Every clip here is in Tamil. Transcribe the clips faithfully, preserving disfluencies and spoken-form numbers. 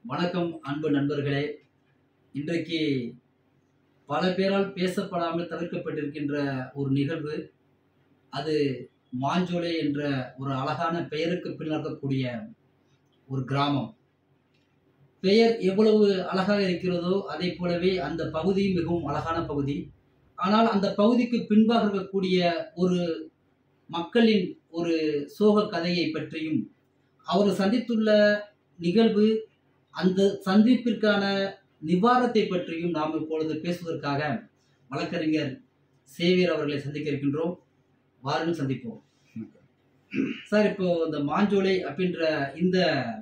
வணக்கம் அன்பு நண்பர்களே. இன்றைக்கு பல பேரால் பேசப்படாமல் தவிர்க்கப்பட்டிருக்கின்ற ஒரு நிகழ்வு, அது மாஞ்சோலை என்ற ஒரு அழகான பெயருக்கு பின்னக்கூடிய ஒரு கிராமம். பெயர் எவ்வளவு அழகாக இருக்கிறதோ அதை போலவே அந்த பகுதி மிகவும் அழகான பகுதி. ஆனால் அந்த பகுதிக்கு பின்பாக இருக்கக்கூடிய ஒரு மக்களின் ஒரு சோக கதையை பற்றியும், அவர் சந்தித்துள்ள நிகழ்வு, அந்த சந்திப்பிற்கான நிவாரணத்தை பற்றியும் நாம் இப்பொழுது பேசுவதற்காக வழக்கறிஞர் சேவியர் அவர்களை சந்திக்க இருக்கின்றோம். வாருங்கள், சந்திப்போம். சார், இப்போ இந்த மாஞ்சோலை அப்படின்ற இந்த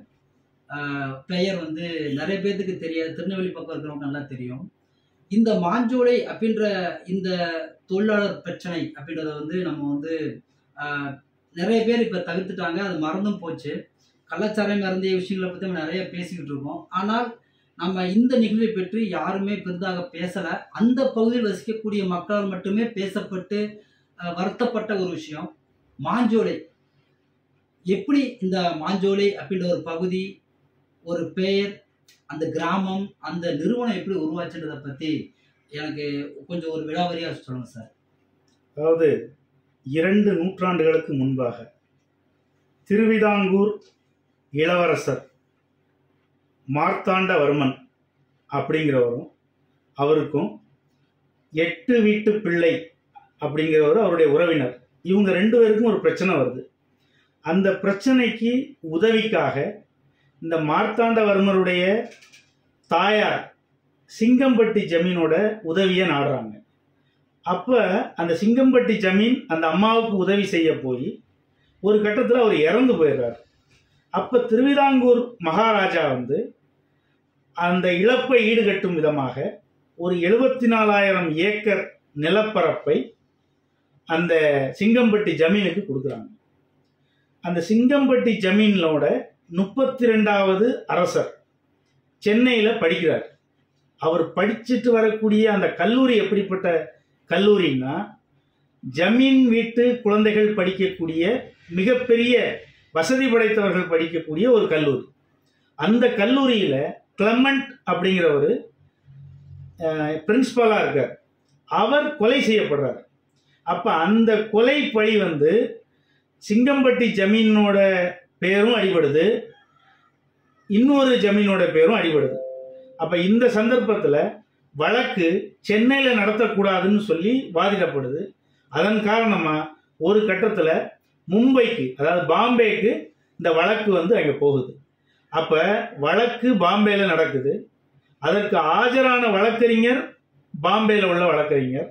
பெயர் வந்து நிறைய பேருக்கு தெரியாது. திருநெல்வேலி பக்கம் இருக்கிறவங்க நல்லா தெரியும். இந்த மாஞ்சோலை அப்படின்ற இந்த தொழிலாளர் பிரச்சனை அப்படின்றத வந்து நம்ம வந்து நிறைய பேர் இப்போ தவிர்த்துட்டாங்க. அது மறந்தும் போச்சு. கலாச்சாரம் மறந்திய விஷயங்களை பற்றி நம்ம நிறைய பேசிக்கிட்டு இருக்கோம். ஆனால் நம்ம இந்த நிகழ்வை பற்றி யாருமே பெரிதாக பேசலை. அந்த பகுதியில் வசிக்கக்கூடிய மக்களால் மட்டுமே பேசப்பட்டு வருத்தப்பட்ட ஒரு விஷயம் மாஞ்சோலை. எப்படி இந்த மாஞ்சோலை அப்படின்ற ஒரு பகுதி, ஒரு பெயர், அந்த கிராமம், அந்த நிறுவனம் எப்படி உருவாச்சுன்றதை பற்றி எனக்கு கொஞ்சம் ஒரு விலாவரியாக சொல்லுங்கள் சார். அதாவது இரண்டு நூற்றாண்டுகளுக்கு முன்பாக திருவிதாங்கூர் இளவரசர் மார்த்தாண்டவர்மன் அப்படிங்கிறவரும் அவருக்கும் எட்டு வீட்டு பிள்ளை அப்படிங்கிறவரும் அவருடைய உறவினர், இவங்க ரெண்டு பேருக்கும் ஒரு பிரச்சனை வருது. அந்த பிரச்சனைக்கு உதவிக்காக இந்த மார்த்தாண்டவர்மருடைய தாயார் சிங்கம்பட்டி ஜமீனோட உதவியை நாடுறாங்க. அப்போ அந்த சிங்கம்பட்டி ஜமீன் அந்த அம்மாவுக்கு உதவி செய்ய போய் ஒரு கட்டத்தில் அவர் இறந்து போயிடுறார். அப்போ திருவிதாங்கூர் மகாராஜா வந்து அந்த இழப்பை ஈடுகட்டும் விதமாக ஒரு எழுபத்தி நாலாயிரம் ஏக்கர் நிலப்பரப்பை அந்த சிங்கம்பட்டி ஜமீனுக்கு கொடுக்குறாங்க. அந்த சிங்கம்பட்டி ஜமீனோட முப்பத்தி ரெண்டாவது அரசர் சென்னையில் படிக்கிறார். அவர் படிச்சுட்டு வரக்கூடிய அந்த கல்லூரி எப்படிப்பட்ட கல்லூரின்னா, ஜமீன் வீட்டு குழந்தைகள் படிக்கக்கூடிய மிகப்பெரிய வசதி படைத்தவர்கள் படிக்கக்கூடிய ஒரு கல்லூரி. அந்த கல்லூரியில் கிளமெண்ட் அப்படிங்கிற ஒரு பிரின்சிபலாக இருக்கார். அவர் கொலை செய்யப்படுறார். அப்போ அந்த கொலை பழி வந்து சிங்கம்பட்டி ஜமீனோட பேரும் அடிபடுது, இன்னொரு ஜமீனோட பேரும் அடிபடுது. அப்போ இந்த சந்தர்ப்பத்தில் வழக்கு சென்னையில் நடத்தக்கூடாதுன்னு சொல்லி வாதிடப்படுது. அதன் காரணமாக ஒரு கட்டத்தில் மும்பைக்கு, அதாவது பாம்பேக்கு இந்த வழக்கு வந்து அங்கே போகுது. அப்போ வழக்கு பாம்பேயில் நடக்குது. அதற்கு ஆஜரான வழக்கறிஞர் பாம்பேயில் உள்ள வழக்கறிஞர்.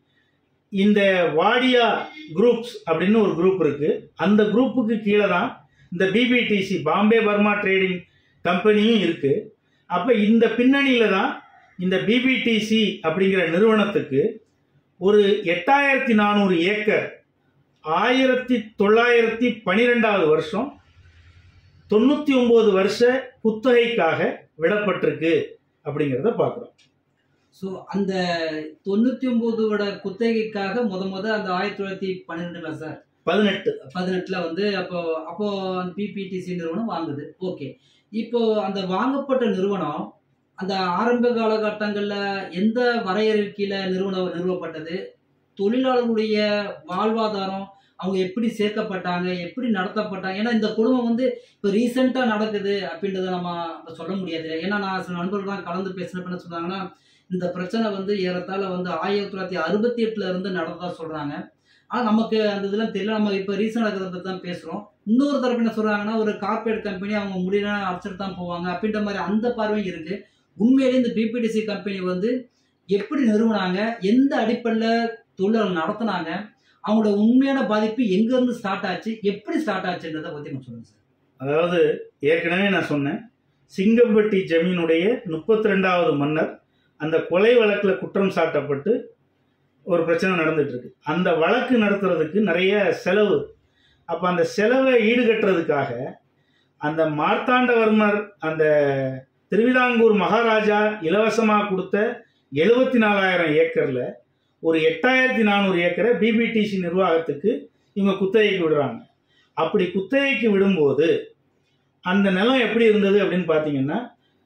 இந்த வாடியா குரூப்ஸ் அப்படின்னு ஒரு குரூப் இருக்கு. அந்த குரூப்புக்கு கீழே தான் இந்த பிபிடிசி, பாம்பே பர்மா ட்ரேடிங் கம்பெனியும் இருக்கு. அப்போ இந்த பின்னணியில் தான் இந்த பிபிடிசி அப்படிங்கிற நிறுவனத்துக்கு ஒரு எட்டாயிரத்தி நானூறு ஏக்கர் ஆயிரத்தி தொள்ளாயிரத்தி பனிரெண்டாவது வருஷம் தொண்ணூற்றி ஒம்பது வருஷ குத்தகைக்காக விடப்பட்டிருக்கு அப்படிங்கிறத பார்க்குறோம். ஸோ அந்த தொண்ணூற்றி ஒம்போதோட குத்தகைக்காக முத முத அந்த ஆயிரத்தி தொள்ளாயிரத்தி பன்னிரெண்டுல சார் பதினெட்டு பதினெட்டில் வந்து அப்போ அப்போ அந்த பிபிடிசி நிறுவனம் வாங்குது. ஓகே, இப்போ அந்த வாங்கப்பட்ட நிறுவனம் அந்த ஆரம்ப காலகட்டங்களில் எந்த வரையறைக்கு கீழே நிறுவனம் நிறுவப்பட்டது, தொழிலாளர்களுடைய வாழ்வாதாரம், அவங்க எப்படி சேர்க்கப்பட்டாங்க, எப்படி நடத்தப்பட்டாங்க? ஏன்னா இந்த குடும்பம் வந்து இப்போ ரீசெண்டாக நடக்குது அப்படின்றத நம்ம சொல்ல முடியாது. ஏன்னா நான் சில நண்பர்கள்லாம் கலந்து பேசினப்ப என்ன சொல்கிறாங்கன்னா, இந்த பிரச்சனை வந்து ஏறத்தாழ வந்து ஆயிரத்தி தொள்ளாயிரத்தி அறுபத்தி எட்டுல இருந்து நடந்ததா சொல்கிறாங்க. ஆனால் நமக்கு அந்த இதெல்லாம் தெரியல. நம்ம இப்போ ரீசெண்ட் நடக்கிறத பற்றி தான் பேசுகிறோம். இன்னொரு தரப்பு என்ன சொல்கிறாங்கன்னா, ஒரு கார்பரேட் கம்பெனி, அவங்க முடியல அடிச்சுட்டு தான் போவாங்க அப்படின்ற மாதிரி அந்த பார்வையும் இருக்குது. உண்மையிலே இந்த பிபிடிசி கம்பெனி வந்து எப்படி நிறுவனாங்க, எந்த அடிப்படையில் தொழிலாளர்கள் நடத்தினாங்க, அவங்களோட உண்மையான பாதிப்பு எங்கேருந்து ஸ்டார்ட் ஆச்சு, எப்படி ஸ்டார்ட் ஆச்சுன்றதை பற்றி நான் சொல்லுங்கள் சார். அதாவது ஏற்கனவே நான் சொன்னேன், சிங்கம்பட்டி ஜமீனுடைய முப்பத்தி ரெண்டாவது மன்னர் அந்த கொலை வழக்கில் குற்றம் சாட்டப்பட்டு ஒரு பிரச்சனை நடந்துட்டு இருக்கு. அந்த வழக்கு நடத்துறதுக்கு நிறைய செலவு. அப்போ அந்த செலவை ஈடுகட்டுறதுக்காக அந்த மார்த்தாண்டவர்மர் அந்த திருவிதாங்கூர் மகாராஜா இலவசமாக கொடுத்த எழுபத்தி நாலாயிரம் ஏக்கரில் ஒரு எட்டாயிரத்தி நானூறு ஏக்கரை பிபிடிசி நிர்வாகத்துக்கு இவங்க குத்தகைக்கு விடுறாங்க. அப்படி குத்தகைக்கு விடும்போது அந்த நிலம் எப்படி இருந்தது அப்படின்னு பார்த்தீங்கன்னா,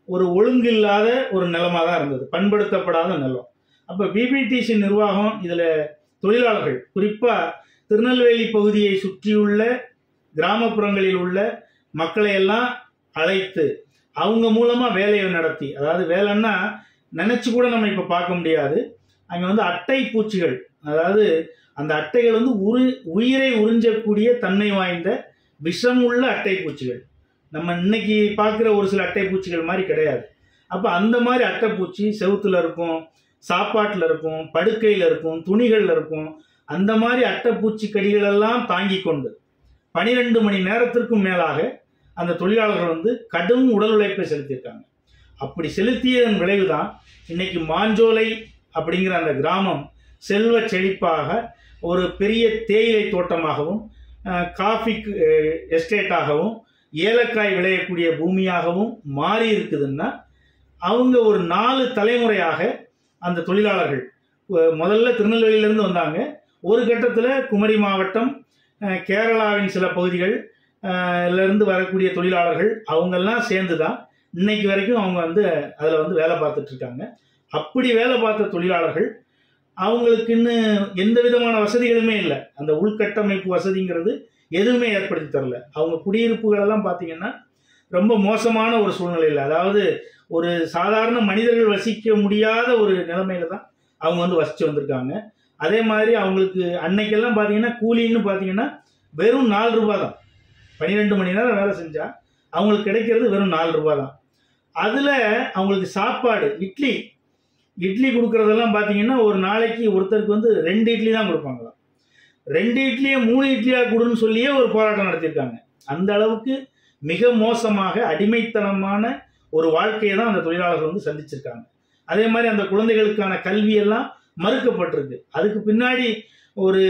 ஒரு ஒழுங்கில்லாத ஒரு நிலமாக தான் இருந்தது, பண்படுத்தப்படாத நிலம். அப்போ பிபிடிசி நிர்வாகம் இதில் தொழிலாளர்கள், குறிப்பாக திருநெல்வேலி பகுதியை சுற்றியுள்ள கிராமப்புறங்களில் உள்ள மக்களை எல்லாம் அழைத்து அவங்க மூலமாக வேலையை நடத்தி, அதாவது வேலைன்னா நினச்சி கூட நம்ம இப்போ பார்க்க முடியாது. அங்கே வந்து அட்டை பூச்சிகள், அதாவது அந்த அட்டைகள் வந்து உரு உயிரை உறிஞ்சக்கூடிய தன்மை வாய்ந்த விஷம் உள்ள அட்டை பூச்சிகள். நம்ம இன்னைக்கு பார்க்குற ஒரு சில அட்டை பூச்சிகள் மாதிரி கிடையாது. அப்போ அந்த மாதிரி அட்டைப்பூச்சி செவுத்துல இருக்கும், சாப்பாட்டில் இருக்கும், படுக்கையில் இருக்கும், துணிகளில் இருக்கும். அந்த மாதிரி அட்டைப்பூச்சி கடிகளெல்லாம் தாங்கி கொண்டு பனிரெண்டு மணி நேரத்திற்கும் மேலாக அந்த தொழிலாளர்கள் வந்து கடும் உடல் உழைப்பை செலுத்தியிருக்காங்க. அப்படி செலுத்தியதன் விளைவுதான் இன்னைக்கு மாஞ்சோலை அப்படிங்கிற அந்த கிராமம் செல்வ செழிப்பாக ஒரு பெரிய தேயிலை தோட்டமாகவும் காஃபி எஸ்டேட்டாகவும் ஏலக்காய் விளையக்கூடிய பூமியாகவும் மாறி இருக்குதுன்னா அவங்க ஒரு நாலு தலைமுறையாக அந்த தொழிலாளர்கள் முதல்ல திருநெல்வேலியிலேருந்து வந்தாங்க. ஒரு கட்டத்தில் குமரி மாவட்டம், கேரளாவின் சில பகுதிகள் இருந்து வரக்கூடிய தொழிலாளர்கள் அவங்கெல்லாம் சேர்ந்து தான் இன்னைக்கு வரைக்கும் அவங்க வந்து அதில் வந்து வேலை பார்த்துட்டு இருக்காங்க. அப்படி வேலை பார்த்த தொழிலாளர்கள் அவங்களுக்குன்னு எந்த விதமான வசதிகளுமே இல்லை. அந்த உள்கட்டமைப்பு வசதிங்கிறது எதுவுமே ஏற்படுத்தி தரல. அவங்க குடியிருப்புகளெல்லாம் பார்த்தீங்கன்னா ரொம்ப மோசமான ஒரு சூழ்நிலையில், அதாவது ஒரு சாதாரண மனிதர்கள் வசிக்க முடியாத ஒரு நிலைமையில தான் அவங்க வந்து வசித்து வந்திருக்காங்க. அதே மாதிரி அவங்களுக்கு அன்னைக்கெல்லாம் பார்த்தீங்கன்னா கூலின்னு பார்த்தீங்கன்னா வெறும் நாலு ரூபா தான். பன்னிரெண்டு மணி நேரம் வேலை செஞ்சால் அவங்களுக்கு கிடைக்கிறது வெறும் நாலு ரூபா தான். அதில் அவங்களுக்கு சாப்பாடு இட்லி இட்லி கொடுக்குறதெல்லாம் பார்த்தீங்கன்னா ஒரு நாளைக்கு ஒருத்தருக்கு வந்து ரெண்டு இட்லி தான் கொடுப்பாங்களாம். ரெண்டு இட்லியை மூணு இட்லியாக கொடுன்னு சொல்லியே ஒரு போராட்டம் நடத்தியிருக்காங்க. அந்த அளவுக்கு மிக மோசமாக அடிமைத்தனமான ஒரு வாழ்க்கையை தான் அந்த தொழிலாளர்கள் வந்து சந்திச்சிருக்காங்க. அதே மாதிரி அந்த குழந்தைகளுக்கான கல்வியெல்லாம் மறுக்கப்பட்டிருக்கு. அதுக்கு பின்னாடி ஒரு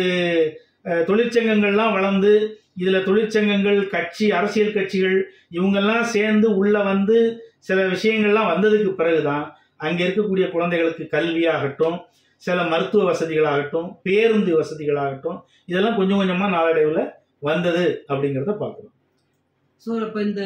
தொழிற்சங்கங்கள்லாம் வளர்ந்து இதில் தொழிற்சங்கங்கள், கட்சி, அரசியல் கட்சிகள் இவங்கெல்லாம் சேர்ந்து உள்ளே வந்து சில விஷயங்கள்லாம் வந்ததுக்கு பிறகுதான் அங்கே இருக்கக்கூடிய குழந்தைகளுக்கு கல்வியாகட்டும், சில மருத்துவ வசதிகளாகட்டும், பேருந்து வசதிகளாகட்டும் இதெல்லாம் கொஞ்சம் கொஞ்சமாக நாளடைவில் வந்தது அப்படிங்கிறத பார்க்குறோம். ஸோ இப்போ இந்த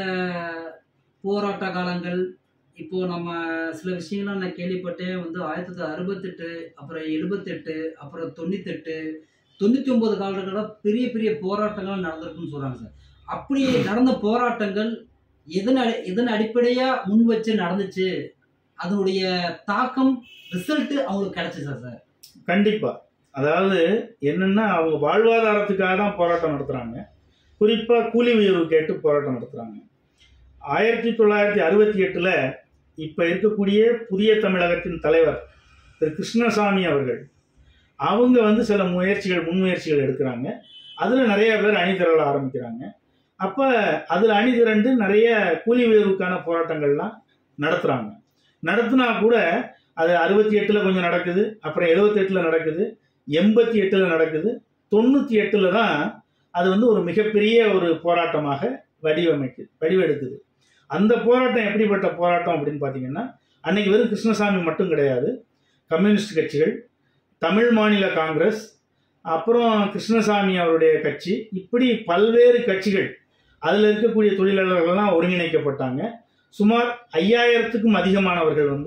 போராட்ட காலங்கள், இப்போது நம்ம சில விஷயங்கள்லாம் நான் கேள்விப்பட்டேன் வந்து ஆயிரத்தி தொள்ளாயிரத்தி அறுபத்தெட்டு, அப்புறம் எழுபத்தெட்டு, அப்புறம் தொண்ணூத்தெட்டு, தொண்ணூற்றி ஒம்பது காலங்களில் பெரிய பெரிய போராட்டங்கள் நடந்திருக்குன்னு சொல்கிறாங்க சார். அப்படி நடந்த போராட்டங்கள் எதன் அடி எதன் அடிப்படையாக முன் வச்சு நடந்துச்சு, அதனுடைய தாக்கம் ரிசல்ட்டு அவங்களுக்கு கிடைச்சிச்சா சார்? கண்டிப்பாக. அதாவது என்னென்னா அவங்க வாழ்வாதாரத்துக்காக தான் போராட்டம் நடத்துகிறாங்க. குறிப்பாக கூலி உயர்வு கேட்டு போராட்டம் நடத்துகிறாங்க. ஆயிரத்தி தொள்ளாயிரத்தி அறுபத்தி எட்டில் இப்போ இருக்கக்கூடிய புதிய தமிழகத்தின் தலைவர் திரு கிருஷ்ணசாமி அவர்கள் அவங்க வந்து சில முயற்சிகள் முன்முயற்சிகள் எடுக்கிறாங்க. அதில் நிறைய பேர் அணிதிரள ஆரம்பிக்கிறாங்க. அப்போ அதில் அணிதிரண்டு நிறைய கூலி உயர்வுக்கான போராட்டங்கள்லாம் நடத்துகிறாங்க. நடத்தினா கூட அது அறுபத்தி எட்டில் கொஞ்சம் நடக்குது, அப்புறம் எழுபத்தி எட்டில் நடக்குது, எண்பத்தி எட்டில் நடக்குது, தொண்ணூற்றி எட்டில் தான் அது வந்து ஒரு மிகப்பெரிய ஒரு போராட்டமாக வடிவமைக்கு வடிவெடுக்குது. அந்த போராட்டம் எப்படிப்பட்ட போராட்டம் அப்படின்னு பார்த்தீங்கன்னா, அன்னைக்கு வெறும் கிருஷ்ணசாமி மட்டும் கிடையாது, கம்யூனிஸ்ட் கட்சிகள், தமிழ் மாநில காங்கிரஸ், அப்புறம் கிருஷ்ணசாமி அவருடைய கட்சி, இப்படி பல்வேறு கட்சிகள் அதில் இருக்கக்கூடிய தொழிலாளர்கள்லாம் ஒருங்கிணைக்கப்பட்டாங்க. சுமார் ஐயாயிரத்துக்கும் அதிகமானவர்கள் வந்து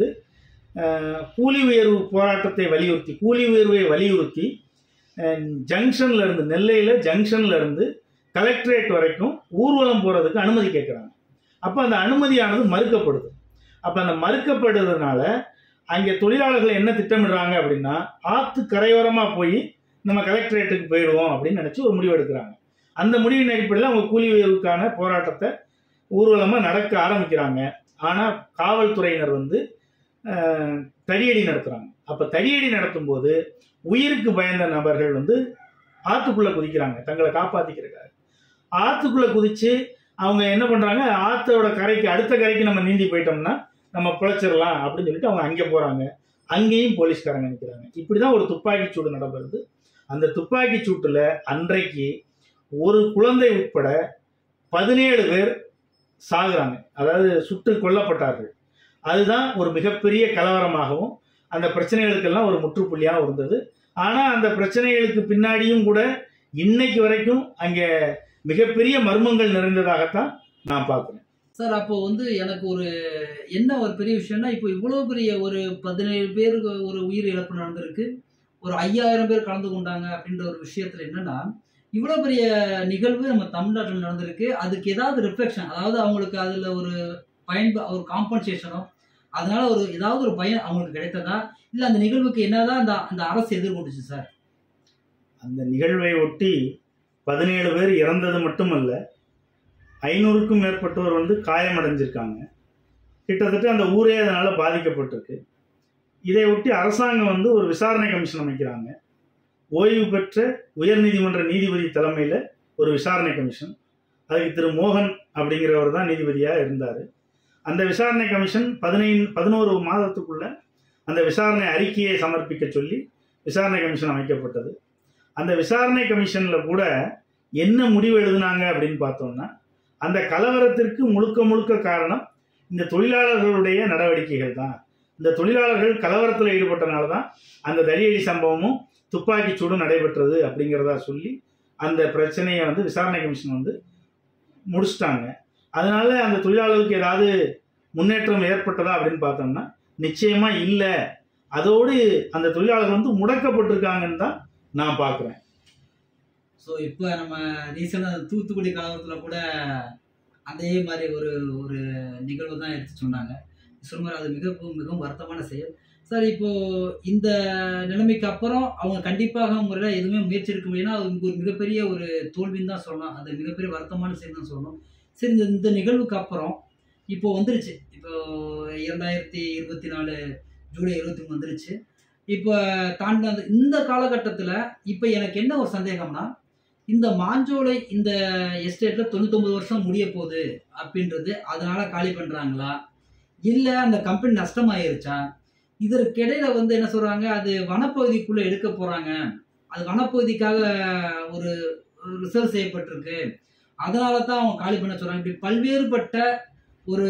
கூலி உயர்வு போராட்டத்தை வலியுறுத்தி கூலி உயர்வை வலியுறுத்தி ஜங்ஷன்ல இருந்து நெல்லையில் ஜங்ஷன்ல இருந்து கலெக்டரேட் வரைக்கும் ஊர்வலம் போகிறதுக்கு அனுமதி கேட்குறாங்க. அப்போ அந்த அனுமதியானது மறுக்கப்படுது. அப்போ அந்த மறுக்கப்படுறதுனால அங்கே தொழிலாளர்கள் என்ன திட்டமிடுறாங்க அப்படின்னா, ஆற்று கரையோரமாக போய் நம்ம கலெக்டரேட்டுக்கு போயிடுவோம் அப்படின்னு நினச்சி ஒரு முடிவு எடுக்கிறாங்க. அந்த முடிவின் அடிப்படையில் அவங்க கூலி உயர்வுக்கான போராட்டத்தை ஊர்வலமாக நடக்க ஆரம்பிக்கிறாங்க. ஆனால் காவல்துறையினர் வந்து தடியடி நடத்துகிறாங்க. அப்போ தடியடி நடத்தும் போது உயிருக்கு பயந்த நபர்கள் வந்து ஆற்றுக்குள்ளே குதிக்கிறாங்க தங்களை காப்பாற்றிக்கிறதுக்காக. ஆற்றுக்குள்ளே குதித்து அவங்க என்ன பண்ணுறாங்க, ஆற்றோட கரைக்கு அடுத்த கரைக்கு நம்ம நீந்தி போயிட்டோம்னா நம்ம பிழைச்சிடலாம் அப்படின்னு சொல்லிட்டு அவங்க அங்கே போகிறாங்க. அங்கேயும் போலீஸ்காரங்க நிற்கிறாங்க. இப்படி தான் ஒரு துப்பாக்கி சூடு நடக்கிறது. அந்த துப்பாக்கி சூட்டில் அன்றைக்கு ஒரு குழந்தை உட்பட பதினேழு பேர் சாகுறாங்க, அதாவது சுட்டு கொல்லப்பட்டார்கள். அதுதான் ஒரு மிகப்பெரிய கலவரமாகவும் அந்த பிரச்சனைகளுக்கெல்லாம் ஒரு முற்றுப்புள்ளியாக இருந்தது. ஆனால் அந்த பிரச்சனைகளுக்கு பின்னாடியும் கூட இன்னைக்கு வரைக்கும் அங்கே மிகப்பெரிய மர்மங்கள் நிறைந்ததாகத்தான் நான் பார்க்குறேன். சார் அப்போ வந்து எனக்கு ஒரு என்ன ஒரு பெரிய விஷயம்னா, இப்போ இவ்வளோ பெரிய ஒரு பதினேழு பேருக்கு ஒரு உயிர் இழப்பு நடந்திருக்கு. ஒரு ஐயாயிரம் பேர் கலந்து கொண்டாங்க அப்படின்ற ஒரு விஷயத்துல என்னன்னா, இவ்வளோ பெரிய நிகழ்வு நம்ம தமிழ்நாட்டுல நடந்திருக்கு. அதுக்கு ஏதாவது ரிஃப்ளெக்ஷன் அதாவது அவங்களுக்கு அதுல ஒரு பயன்ப ஒரு காம்பன்சேஷனோ, அதனால ஒரு ஏதாவது ஒரு பயன் அவங்களுக்கு கிடைத்ததா? இல்ல அந்த நிகழ்வுக்கு என்னதான் அந்த அந்த அரசு எதிர்கொண்டுச்சு சார்? அந்த நிகழ்வை ஒட்டி பதினேழு பேர் இறந்தது மட்டுமல்ல, ஐநூறுக்கும் மேற்பட்டோர் வந்து காயமடைஞ்சிருக்காங்க. கிட்டத்தட்ட அந்த ஊரே அதனால பாதிக்கப்பட்டிருக்கு. இதை ஒட்டி அரசாங்கம் வந்து ஒரு விசாரணை கமிஷன் அமைக்கிறாங்க. ஓய்வு பெற்ற உயர்நீதிமன்ற நீதிபதி தலைமையில் ஒரு விசாரணை கமிஷன். அதுக்கு திரு மோகன் அப்படிங்கிறவர் தான் நீதிபதியாக இருந்தார். அந்த விசாரணை கமிஷன் பதினைந்து பதினோரு மாதத்துக்குள்ள அந்த விசாரணை அறிக்கையை சமர்ப்பிக்க சொல்லி விசாரணை கமிஷன் அமைக்கப்பட்டது. அந்த விசாரணை கமிஷனில் கூட என்ன முடிவு எழுதினாங்க அப்படின்னு பார்த்தோம்னா, அந்த கலவரத்திற்கு முழுக்க முழுக்க காரணம் இந்த தொழிலாளர்களுடைய நடவடிக்கைகள் தான். இந்த தொழிலாளர்கள் கலவரத்தில் ஈடுபட்டனால தான் அந்த தடியடி சம்பவமும் துப்பாக்கி சூடும் நடைபெற்றது அப்படிங்கிறதா சொல்லி அந்த பிரச்சனையை வந்து விசாரணை கமிஷன் வந்து முடிச்சிட்டாங்க. அதனால அந்த தொழிலாளர்களுக்கு ஏதாவது முன்னேற்றம் ஏற்பட்டதா அப்படின்னு பார்த்தோம்னா நிச்சயமா இல்லை. அதோடு அந்த தொழிலாளர்கள் வந்து முடக்கப்பட்டிருக்காங்கன்னு தான் நான் பார்க்குறேன். ஸோ இப்போ நம்ம ரீசெண்டாக தூத்துக்குடி கலவரத்தில் கூட அதே மாதிரி ஒரு ஒரு நிகழ்வு தான் எடுத்து சொன்னாங்க. சொன்ன அது மிகவும் மிகவும் வருத்தமான செயல் சார். இப்போ இந்த நிலைமைக்கு அப்புறம் அவங்க கண்டிப்பாக முறையில் எதுவுமே முயற்சி எடுக்க முடியும்னா அது ஒரு மிகப்பெரிய ஒரு தோல்வின்னு தான் சொல்லலாம். அது மிகப்பெரிய வருத்தமான செயல் தான் சொல்லணும். சரி, இந்த இந்த நிகழ்வுக்கு அப்புறம் இப்போ வந்துருச்சு. இப்போ இரண்டாயிரத்தி இருபத்தி நாலு ஜூலை இருபத்தி மூணு வந்துருச்சு. இப்போ தாண்டி இந்த காலகட்டத்தில் இப்போ எனக்கு என்ன ஒரு சந்தேகம்னா, இந்த மாஞ்சோலை இந்த எஸ்டேட்ல தொண்ணூத்தொன்பது வருஷம் முடிய போகுது அப்படின்றது அதனால காலி பண்றாங்களா, இல்ல அந்த கம்பெனி நஷ்டமாயிருச்சா? இதற்கிடையில வந்து என்ன சொல்றாங்க, அது வனப்பகுதிக்குள்ள எடுக்க போறாங்க, அது வனப்பகுதிக்காக ஒரு ரிசர்வ் செய்யப்பட்டிருக்கு, அதனால தான் அவங்க காலி பண்ண சொல்றாங்க. இப்படி பல்வேறுபட்ட ஒரு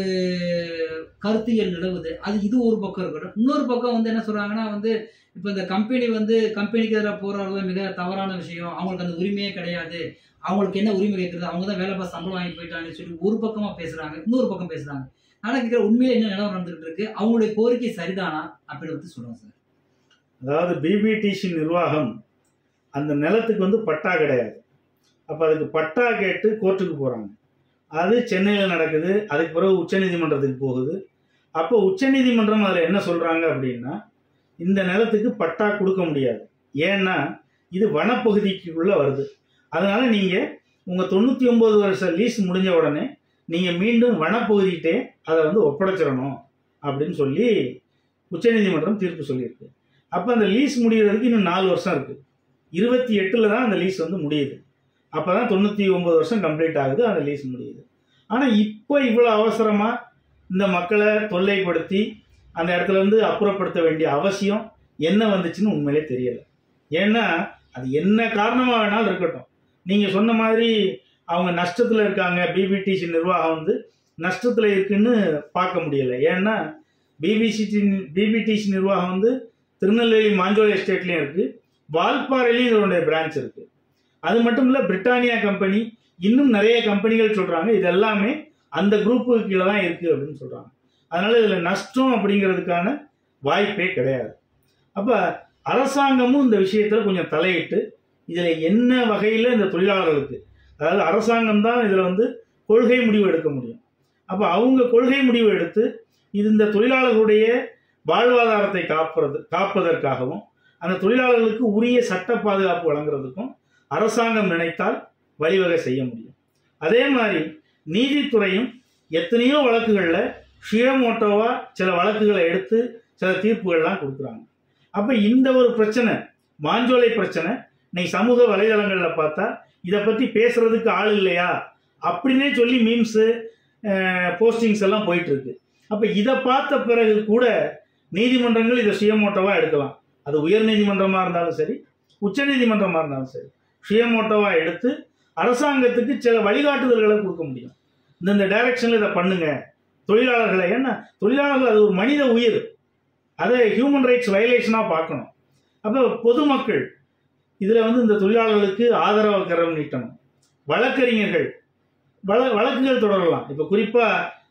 கருத்தியல் நிலவுது. அது இது ஒரு பக்கம் இருக்கட்டும். இன்னொரு பக்கம் வந்து என்ன சொல்றாங்கன்னா வந்து இப்போ இந்த கம்பெனி வந்து கம்பெனிக்கு எதிராக போராடுறது மிக தவறான விஷயம், அவங்களுக்கு அந்த உரிமையே கிடையாது, அவங்களுக்கு என்ன உரிமை கேட்குறது, அவங்க தான் வேலை பார்த்து சம்பளம் வாங்கி போயிட்டாங்கன்னு சொல்லி ஒரு பக்கமா பேசுறாங்க. இன்னொரு பக்கம் பேசுறாங்க. ஆனால் கேட்குற உண்மையில என்ன நிலவரம் நடந்துகிட்டு இருக்கு, அவங்களுடைய கோரிக்கை சரிதானா அப்படின்னு பற்றி சொல்லுவாங்க சார். அதாவது பிபிடிசி நிர்வாகம் அந்த நிலத்துக்கு வந்து பட்டா கிடையாது. அப்போ அதுக்கு பட்டா கேட்டு கோர்ட்டுக்கு போகிறாங்க. அது சென்னையில் நடக்குது. அதுக்கு பிறகு உச்சநீதிமன்றத்துக்கு போகுது. அப்போ உச்சநீதிமன்றம் அதில் என்ன சொல்கிறாங்க அப்படின்னா, இந்த நிலத்துக்கு பட்டா கொடுக்க முடியாது, ஏன்னா இது வனப்பகுதிக்குள்ளே வருது. அதனால நீங்கள் உங்கள் தொண்ணூற்றி ஒம்பது வருஷம் லீஸ் முடிஞ்ச உடனே நீங்கள் மீண்டும் வனப்பகுதிக்கிட்டே அதை வந்து ஒப்படைச்சிடணும் அப்படின்னு சொல்லி உச்சநீதிமன்றம் தீர்ப்பு சொல்லியிருக்கு. அப்போ அந்த லீஸ் முடிகிறதுக்கு இன்னும் நாலு வருஷம் இருக்குது. இருபத்தி எட்டில் தான் அந்த லீஸ் வந்து முடியுது. அப்போ தான் தொண்ணூற்றி ஒம்பது வருஷம் கம்ப்ளீட் ஆகுது, அந்த லீஸ் முடியுது. ஆனால் இப்போ இவ்வளோ அவசரமாக இந்த மக்களை தொல்லைப்படுத்தி அந்த இடத்துல வந்து அப்புறப்படுத்த வேண்டிய அவசியம் என்ன வந்துச்சுன்னு உண்மையிலே தெரியலை. ஏன்னா அது என்ன காரணமாக வேணாலும் இருக்கட்டும், நீங்கள் சொன்ன மாதிரி அவங்க நஷ்டத்தில் இருக்காங்க, பிபிடிசி நிர்வாகம் வந்து நஷ்டத்தில் இருக்குன்னு பார்க்க முடியலை. ஏன்னா பிபிசி பிபிடிசி நிர்வாகம் வந்து திருநெல்வேலி மாஞ்சோலை எஸ்டேட்லேயும் இருக்குது, வால்பாறையிலையும் இதனுடைய பிரான்ச் இருக்குது. அது மட்டும் இல்லை, பிரிட்டானியா கம்பெனி, இன்னும் நிறைய கம்பெனிகள் சொல்கிறாங்க, இது எல்லாமே அந்த குரூப்புக்கு கீழே தான் இருக்குது அப்படின்னு சொல்கிறாங்க. அதனால் இதில் நஷ்டம் அப்படிங்கிறதுக்கான வாய்ப்பே கிடையாது. அப்போ அரசாங்கமும் இந்த விஷயத்தில் கொஞ்சம் தலையிட்டு இதில் என்ன வகையில் இந்த தொழிலாளர்களுக்கு, அதாவது அரசாங்கம் தான் இதில் வந்து கொள்கை முடிவு எடுக்க முடியும். அப்போ அவங்க கொள்கை முடிவு எடுத்து இது இந்த தொழிலாளர்களுடைய வாழ்வாதாரத்தை காப்பது காப்பதற்காகவும் அந்த தொழிலாளர்களுக்கு உரிய சட்ட பாதுகாப்பு வழங்குறதுக்கும் அரசாங்கம் நினைத்தால் வழிவகை செய்ய முடியும். அதே மாதிரி நீதித்துறையும் எத்தனையோ வழக்குகளில் சுயமோட்டோவா சில வழக்குகளை எடுத்து சில தீர்ப்புகள்லாம் கொடுக்குறாங்க. அப்போ இந்த ஒரு பிரச்சனை, மாஞ்சோலை பிரச்சனை, இன்னைக்கு சமூக வலைதளங்களில் பார்த்தா இதை பற்றி பேசுறதுக்கு ஆள் இல்லையா அப்படின்னே சொல்லி மீம்ஸு போஸ்டிங்ஸ் எல்லாம் போயிட்டு இருக்கு. அப்போ இதை பார்த்த பிறகு கூட நீதிமன்றங்கள் இதை சுயமோட்டோவாக எடுக்கலாம். அது உயர் நீதிமன்றமாக இருந்தாலும் சரி, உச்ச நீதிமன்றமாக இருந்தாலும் சரி, சுயமோட்டோவாக எடுத்து அரசாங்கத்துக்கு சில வழிகாட்டுதல்களை கொடுக்க முடியும். இந்தந்த டைரக்ஷனில் இதை பண்ணுங்க தொழிலாளர்களை. ஏன்னா தொழிலாளர்கள் அது ஒரு மனித உயிர், அதை ஹியூமன் ரைட்ஸ் வயலேஷனாக பார்க்கணும். அப்போ பொதுமக்கள் இதில் வந்து இந்த தொழிலாளர்களுக்கு ஆதரவு கரம் நீட்டணும். வழக்கறிஞர்கள் வழ வழக்குகள் தொடரலாம். இப்போ குறிப்பாக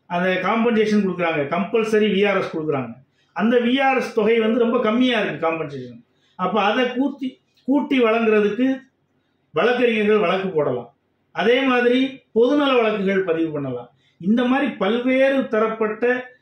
அந்த காம்பன்சேஷன் கொடுக்குறாங்க, கம்பல்சரி விஆர்எஸ் கொடுக்குறாங்க. அந்த விஆர்எஸ் தொகை வந்து ரொம்ப கம்மியாக இருக்குது காம்பன்சேஷன். அப்போ அதை கூட்டி கூட்டி வழங்குறதுக்கு வழக்கறிஞர்கள் வழக்கு போடலாம். அதே மாதிரி பொதுநல வழக்குகள் பதிவு பண்ணலாம். இந்த மாதிரி பல்வேறு தரப்பட்ட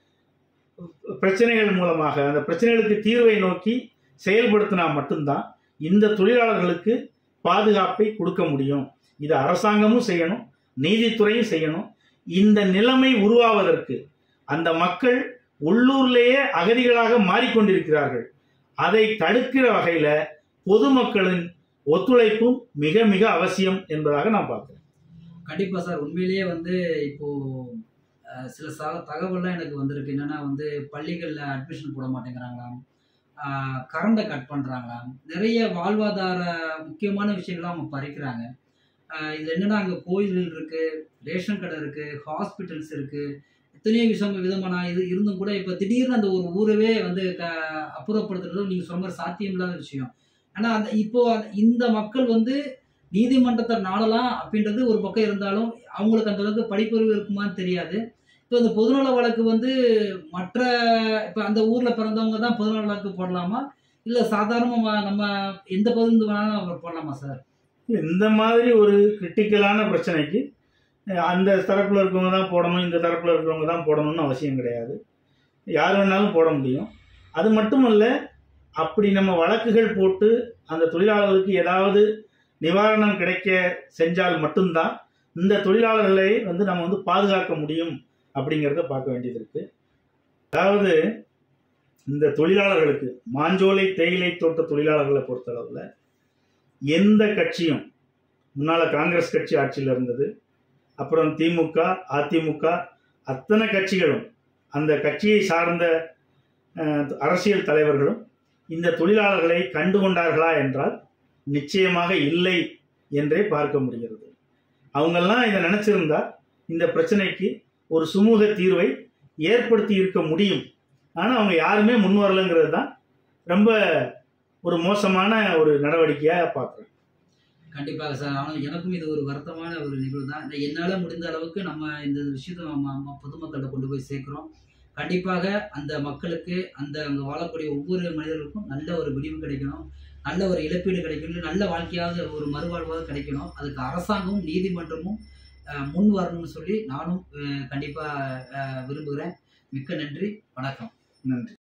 பிரச்சனைகள் மூலமாக அந்த பிரச்சனைகளுக்கு தீர்வை நோக்கி செயல்படுத்தினா மட்டும்தான் இந்த தொழிலாளர்களுக்கு பாதுகாப்பை கொடுக்க முடியும். இது அரசாங்கமும் செய்யணும், நீதித்துறையும் செய்யணும். இந்த நிலைமை உருவாவதற்கு அந்த மக்கள் உள்ளூர்லேயே அகதிகளாக மாறிக்கொண்டிருக்கிறார்கள். அதை தடுக்கிற வகையில் பொதுமக்களின் ஒத்துழைப்பும் மிக மிக அவசியம் என்பதாக நான் பார்க்கிறேன். கண்டிப்பாக சார். உண்மையிலேயே வந்து இப்போது சில ச தகவல்லாம் எனக்கு வந்திருக்கு. என்னென்னா வந்து பள்ளிகளில் அட்மிஷன் போட மாட்டேங்கிறாங்களாம், கரண்டை கட் பண்ணுறாங்களாம், நிறைய வாழ்வாதார முக்கியமான விஷயங்கள்லாம் அவங்க பறிக்கிறாங்க. இது என்னென்னா அங்கே கோயில்கள் இருக்குது, ரேஷன் கடை இருக்குது, ஹாஸ்பிட்டல்ஸ் இருக்குது, எத்தனையோ விஷயம் விதமான இது இருந்தும் கூட இப்போ திடீர்னு அந்த ஒரு ஊரவே வந்து க அப்புறப்படுத்துறது நீங்கள் சொன்ன மாதிரி சாத்தியம் இல்லாத விஷயம். ஆனால் அந்த இப்போது இந்த மக்கள் வந்து நீதிமன்றத்தை நாடலாம் அப்படின்றது ஒரு பக்கம் இருந்தாலும் அவங்களுக்கு அந்த அளவுக்கு படிப்பறிவு இருக்குமான்னு தெரியாது. இப்போ இந்த பொதுநல வழக்கு வந்து மற்ற இப்போ அந்த ஊரில் பிறந்தவங்க தான் பொதுநல வழக்கு போடலாமா, இல்லை சாதாரணமாக நம்ம எந்த பகுதி வேணாலும் போடலாமா சார்? இந்த மாதிரி ஒரு கிரிட்டிக்கலான பிரச்சனைக்கு அந்த தரப்பில் இருக்கவங்க தான் போடணும், இந்த தரப்பில் இருக்கிறவங்க தான் போடணும்னு அவசியம் கிடையாது. யார் வேணாலும் போட முடியும். அது மட்டும் இல்லை, அப்படி நம்ம வழக்குகள் போட்டு அந்த தொழிலாளர்களுக்கு ஏதாவது நிவாரணம் கிடைக்க செஞ்சால் மட்டும்தான் இந்த தொழிலாளர்களை வந்து நம்ம வந்து பாதுகாக்க முடியும் அப்படிங்கிறத பார்க்க வேண்டியது இருக்கு. அதாவது இந்த தொழிலாளர்களுக்கு, மாஞ்சோலை தேயிலை தோட்ட தொழிலாளர்களை பொறுத்தளவில் எந்த கட்சியும், முன்னால் காங்கிரஸ் கட்சி ஆட்சியில் இருந்தது, அப்புறம் திமுக, அதிமுக, அத்தனை கட்சிகளும் அந்த கட்சியை சார்ந்த அரசியல் தலைவர்களும் இந்த தொழிலாளர்களை கண்டுகொண்டார்களா என்றால் நிச்சயமாக இல்லை என்றே பார்க்க முடிகிறது. அவங்கெல்லாம் இதை நினச்சிருந்தா இந்த பிரச்சனைக்கு ஒரு சுமூக தீர்வை ஏற்படுத்தி இருக்க முடியும். ஆனால் அவங்க யாருமே முன் வரலைங்கிறது தான் ரொம்ப ஒரு மோசமான ஒரு நடவடிக்கையாக பார்க்குறேன். கண்டிப்பாக சார். ஆனால் எனக்கும் இது ஒரு வருத்தமான ஒரு நிகழ்வு தான். என்னால் முடிந்த அளவுக்கு நம்ம இந்த விஷயத்தை நம்ம பொதுமக்கள்கிட்ட கொண்டு போய் சேர்க்குறோம். கண்டிப்பாக அந்த மக்களுக்கு, அந்த அங்கே வாழக்கூடிய ஒவ்வொரு மனிதர்களுக்கும் நல்ல ஒரு விடிவு கிடைக்கணும், நல்ல ஒரு இழப்பீடு கிடைக்கணும், நல்ல வாழ்க்கையாக ஒரு மறுவாழ்வாக கிடைக்கணும். அதுக்கு அரசாங்கமும் நீதிமன்றமும் முன் வரணும்னு சொல்லி நானும் கண்டிப்பாக விரும்புகிறேன். மிக்க நன்றி. வணக்கம். நன்றி.